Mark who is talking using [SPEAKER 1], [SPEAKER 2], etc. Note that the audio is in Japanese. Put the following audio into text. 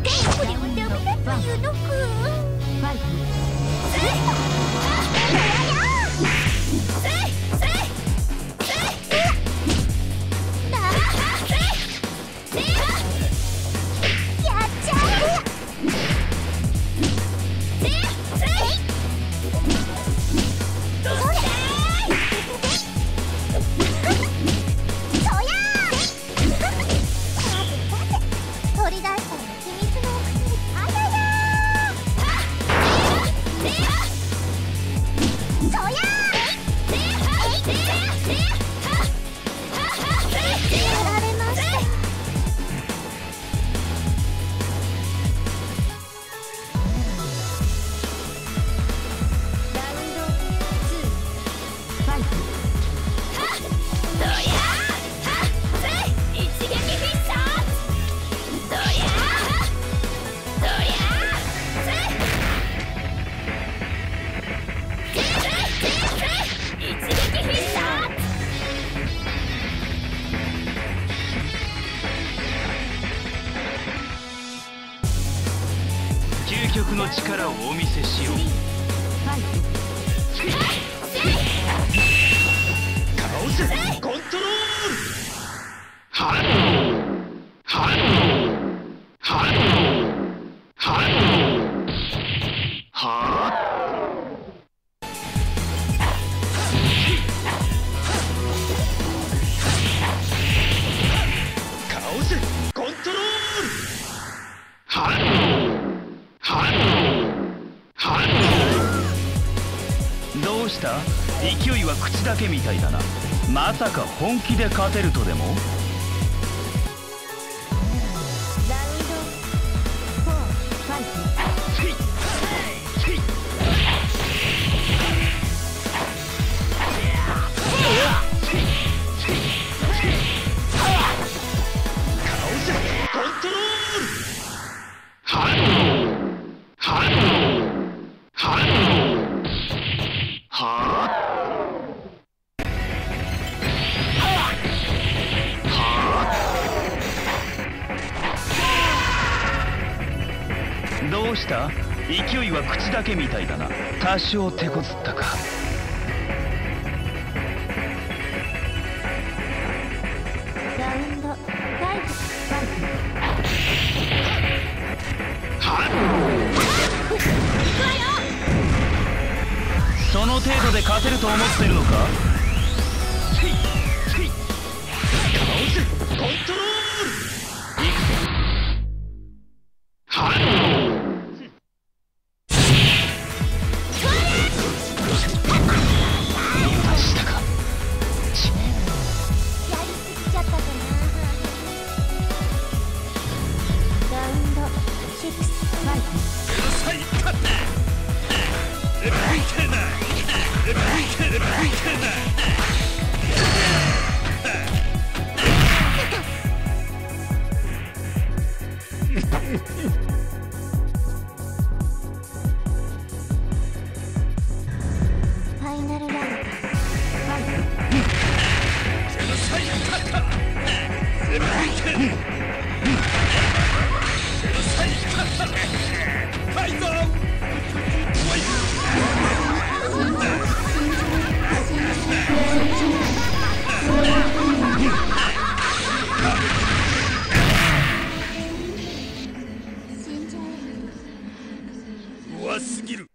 [SPEAKER 1] これをダメだというのか。ファイト。
[SPEAKER 2] 究極の力をお見せしよう。カオスコントロール。はっはっはっはっはっ。カオスコントロール。はっどうした？勢いは口だけみたいだな。まさか本気で勝てるとでも？
[SPEAKER 1] ラウンド4ファイト。
[SPEAKER 2] カオスコントロール。はっはっはっはあ。どうした？勢いは口だけみたいだな。多少手こずったか。
[SPEAKER 1] ラウンド5ファイト。
[SPEAKER 2] はっその程度で勝てると思ってるのか？カオスコントロール。いくぞ。はっ油断したか。
[SPEAKER 1] やりすぎちゃったかな。ラウンド6ファイト。ファイナルラウンドファイ
[SPEAKER 2] 怖すぎる。